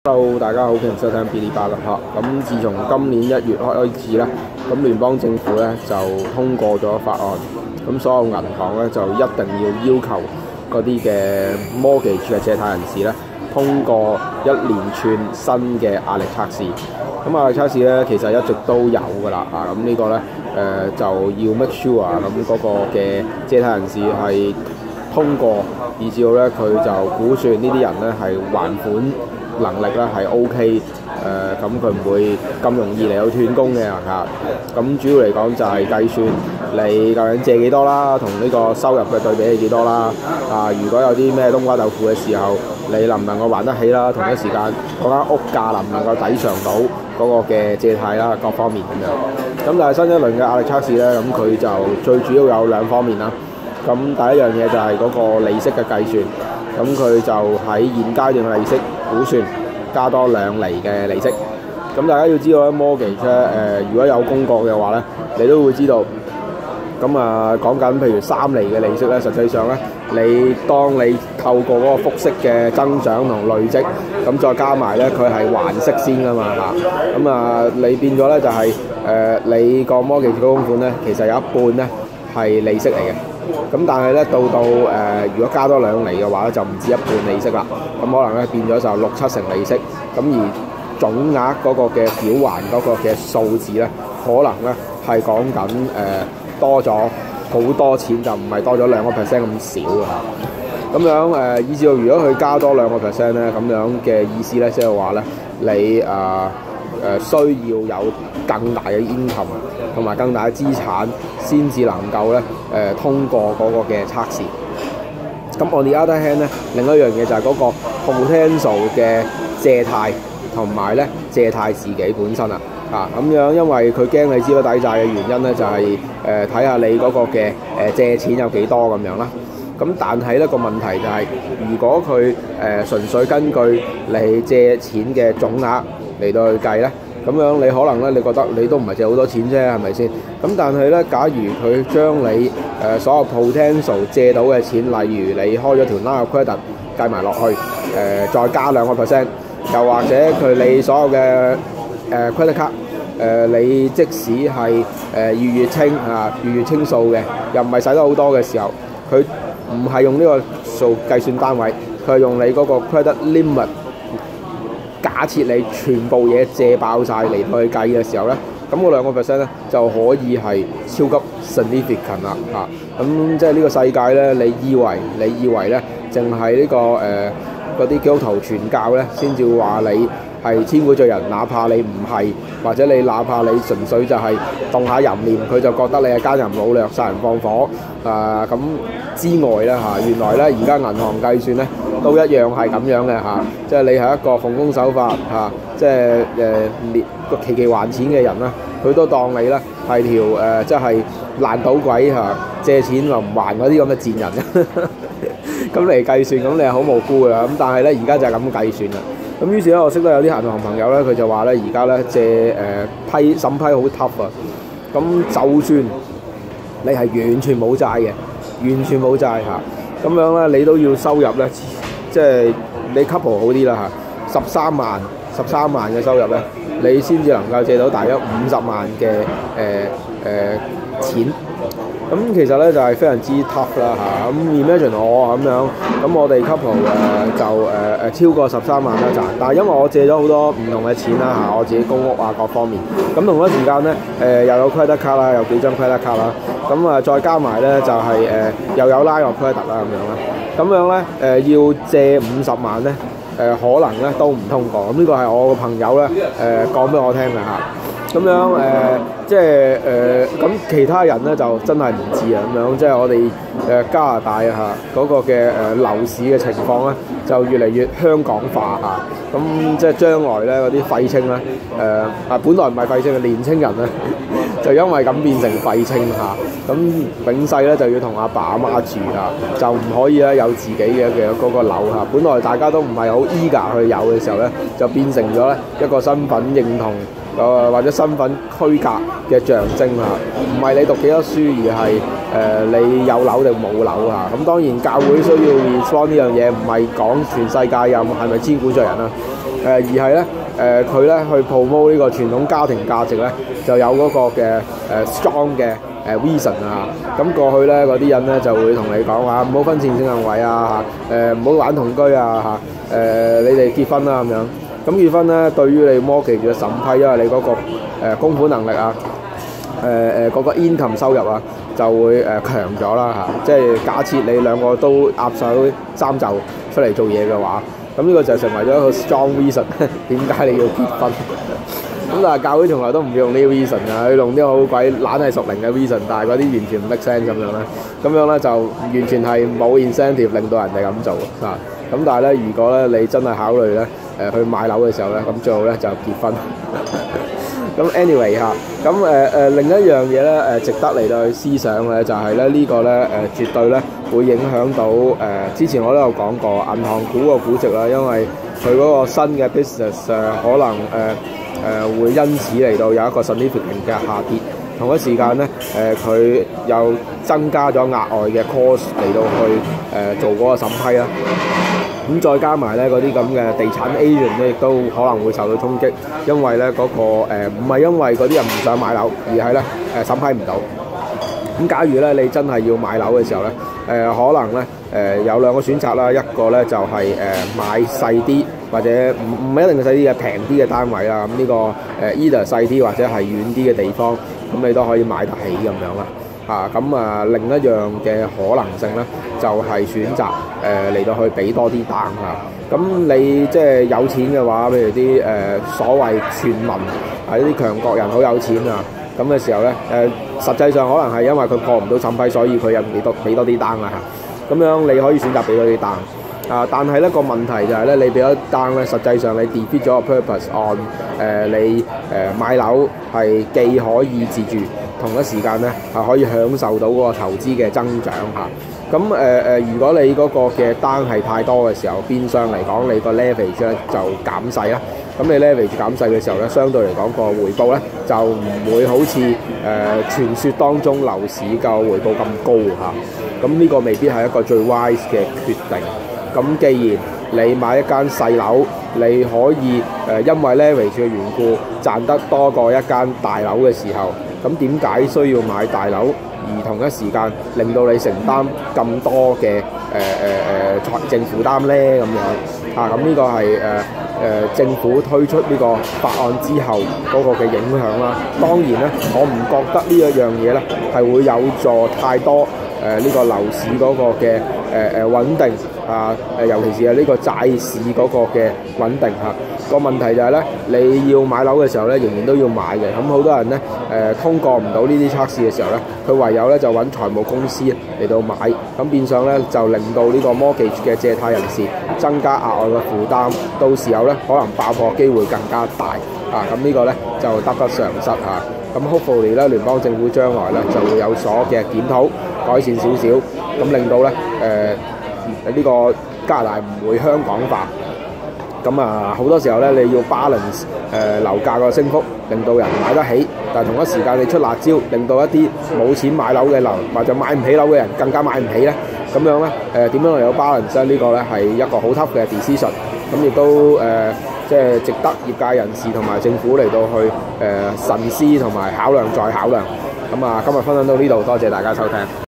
Hello，大家好，歡迎收聽嗶哩吧啦嚇。咁自從今年1月開始咧，咁聯邦政府咧就通過咗法案，咁所有銀行咧就一定要求嗰啲嘅 mortgage 嘅借貸人士咧通過一連串新嘅壓力測試。咁壓力測試咧其實一直都有㗎啦嚇。咁呢個咧就要 make sure 咁嗰個嘅借貸人士係通過，以至到咧佢就估算呢啲人咧係還款能力咧係 OK， 咁佢唔會咁容易嚟到斷供嘅嚇。咁主要嚟講就係計算你究竟借幾多啦，同呢個收入嘅對比係幾多啦。如果有啲咩冬瓜豆腐嘅時候，你能唔能夠還得起啦？同一時間嗰間屋價能唔能夠抵償到嗰個嘅借貸啦，各方面咁樣。咁但係新一輪嘅壓力測試咧，咁佢就最主要有兩方面啦。咁第一樣嘢就係嗰個利息嘅計算，咁佢就喺現階段嘅利息估算加多2厘嘅利息。咁大家要知道咧 mortgage 咧，如果有公告嘅話咧，你都會知道。咁講緊譬如3厘嘅利息咧，實際上咧，當你透過嗰個複息嘅增長同累積，咁再加埋咧，佢係還息先噶嘛嚇。咁你變咗咧就係你個 mortgage 嘅供款咧，其實有一半咧係利息嚟嘅。咁但係咧到如果加多2厘嘅話咧，就唔止一半利息啦。咁可能咧變咗就6-7成利息。咁而總額嗰個嘅繳還嗰個嘅數字咧，可能咧係講緊多咗好多錢，就唔係多咗2%咁少㗎。咁樣以至到如果佢加多2%咧，咁樣嘅意思咧，即係話咧你需要有更大嘅income同埋更大嘅資產，先至能夠咧通過嗰個嘅測試。咁 on the other hand 咧，另一樣嘢就係嗰個 potential 嘅借貸同埋咧借貸自己本身啊。咁樣，因為佢驚你資不抵債嘅原因咧，就係睇下你嗰個嘅借錢有幾多咁樣啦。咁但係咧個問題就係，如果佢純粹根據你借錢嘅總額嚟到去計咧，咁樣你可能咧你覺得你都唔係借好多錢啫，係咪先？咁但係咧，假如佢將你所有 potential 借到嘅錢，例如你開咗條 line of credit 計埋落去，再加2%，又或者你所有嘅credit card，你即使係月清數嘅，又唔係使得好多嘅時候，佢唔係用呢個數計算單位，佢係用你嗰個 credit limit。假設你全部嘢借爆晒嚟去計嘅時候咧，咁嗰2%咧就可以係超級 significant 啦嚇。咁即係呢個世界咧，你以為咧，淨係呢個嗰啲基督徒傳教咧，先至會話你係千古罪人，哪怕你唔係，或者你哪怕你純粹就係動下淫念，佢就覺得你係奸淫擄掠、殺人放火咁之外咧嚇，原來咧而家銀行計算咧都一樣係咁樣嘅嚇，即係你係一個奉公守法嚇，即係期還錢嘅人啦，佢都當你咧係條即係爛賭鬼嚇，借錢又唔還嗰啲咁嘅賤人咁嚟計算，咁你係好無辜㗎啦。咁但係咧而家就係咁計算啦。咁於是咧，我識得有啲銀行朋友咧，佢就話咧，而家咧借審批好 tough 啊。咁就算你係完全冇債嘅，完全冇債嚇，咁樣咧你都要收入咧，即係你 couple 好啲啦嚇，13萬嘅收入咧，你先至能夠借到大約50萬嘅錢。咁其實咧就係非常之 tough 啦嚇。咁 imagine 我咁樣，咁我哋 couple 就超過13萬啦賺，但係因為我借咗好多唔同嘅錢啦嚇，我自己公屋啊各方面，咁同一時間咧又有 credit card 啦，有幾張 credit card 啦，咁再加埋咧就係又有 line of credit 啦咁樣啦，要借50萬咧可能咧都唔通過。咁呢個係我個朋友咧講俾我聽嘅嚇。咁樣即係咁其他人咧就真係唔知啊咁樣，即係我哋加拿大嚇嗰個嘅樓市嘅情況咧，就越嚟越香港化嚇。咁即係將來咧嗰啲廢青咧本來唔係廢青嘅年青人咧，就因為咁變成廢青嚇。咁永世咧就要同阿爸阿媽住嚇，就唔可以咧有自己嘅嗰個樓嚇。本來大家都唔係好 eager 去有嘅時候咧，就變成咗咧一個身份認同。或者身份區隔嘅象徵嚇，唔係你讀幾多書，而係你有樓定冇樓嚇。咁當然教會需要 respond 呢樣嘢，唔係講全世界有係咪千古罪人啦。 而係咧佢咧去 promote 呢個傳統家庭價值咧，就有嗰個嘅strong 嘅vision 啊。咁過去咧嗰啲人咧就會同你講話唔好婚前性行為啊，唔好玩同居啊你哋結婚啦咁樣。咁結婚咧對於你 mortgage 嘅審批，因為你嗰個供款能力啊，嗰個 income 收入啊，就會強咗啦即係假設你兩個都壓手三就出嚟做嘢嘅話，咁呢個就成為咗一個 strong reason 點解你要結婚。咁但係教會從來都唔用呢個 reason 啊，佢用啲好鬼懶係屬靈嘅 reason， 但係嗰啲完全唔 make sense 咁樣咧，咁樣咧就完全係冇 incentive 令到人哋咁做啊。咁但係咧，如果咧你真係考慮咧去買樓嘅時候咧，咁最好咧就結婚。咁 anyway 嚇，咁另一樣嘢咧值得嚟到去思想嘅就係咧呢個咧絕對咧會影響到之前我都有講過銀行股個估值啦，因為佢嗰個新嘅 business 可能會因此嚟到有一個 significant 嘅下跌，同一時間咧佢又增加咗額外嘅 cost 嚟到去做嗰個審批啦。咁再加埋咧嗰啲咁嘅地產 agent 咧，亦都可能會受到衝擊，因為咧嗰個唔係因為嗰啲人唔想買樓，而係咧審批唔到。咁假如咧你真係要買樓嘅時候咧，可能咧有兩個選擇啦，一個咧就係買細啲或者唔係一定係細啲嘅平啲嘅單位啦。咁呢個either 細啲或者係遠啲嘅地方，咁你都可以買得起咁樣啦。另一樣嘅可能性咧，就係選擇嚟到去俾多啲單咁你即係有錢嘅話，譬如啲所謂全民啲強國人好有錢啊，咁嘅時候咧實際上可能係因為佢過唔到審批，所以佢又俾多啲單啦咁樣你可以選擇俾多啲單但係咧個問題就係咧，你俾咗單咧，實際上你 defeat 咗個 purpose on 你買樓係既可以自住，同一時間咧係可以享受到嗰個投資嘅增長咁如果你嗰個嘅單係太多嘅時候，變相嚟講你個 leverage 咧就減細啦。咁你 leverage 減細嘅時候咧，相對嚟講個回報咧就唔會好似傳說當中樓市嘅回報咁高咁呢個未必係一個最 wise 嘅決定。咁既然你買一間細樓，你可以因為 leverage 嘅緣故賺得多過一間大樓嘅時候，咁點解需要買大樓，而同一時間令到你承擔咁多嘅財政負擔咧？咁樣咁呢個係政府推出呢個法案之後嗰個嘅影響啦。當然咧，我唔覺得呢一樣嘢咧係會有助太多呢個樓市嗰個嘅穩定尤其是係呢個債市嗰個嘅穩定個問題就係咧，你要買樓嘅時候咧，仍然都要買嘅。咁好多人咧通過唔到呢啲測試嘅時候咧，佢唯有咧就揾財務公司嚟到買，咁變相咧就令到呢個 mortgage 嘅借貸人士增加額外嘅負擔，到時候咧可能爆破機會更加大咁呢個咧就得不償失咁 hopefully 咧聯邦政府將來咧就會有所嘅檢討改善少少，咁令到咧呢個加拿大唔會香港化。咁好多時候咧，你要 balance 樓價個升幅，令到人買得起，但係同一時間你出辣椒，令到一啲冇錢買樓嘅人或者買唔起樓嘅人更加買唔起咧。咁樣咧點樣嚟有 balance 咧？呢個咧係一個好 tough 嘅 decision。咁亦都即係值得業界人士同埋政府嚟到去慎思同埋考量再考量。咁今日分享到呢度，多謝大家收聽。